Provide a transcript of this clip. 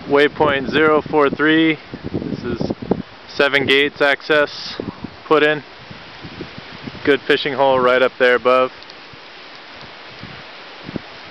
waypoint 043. This is 7 gates access put in. Good fishing hole right up there above.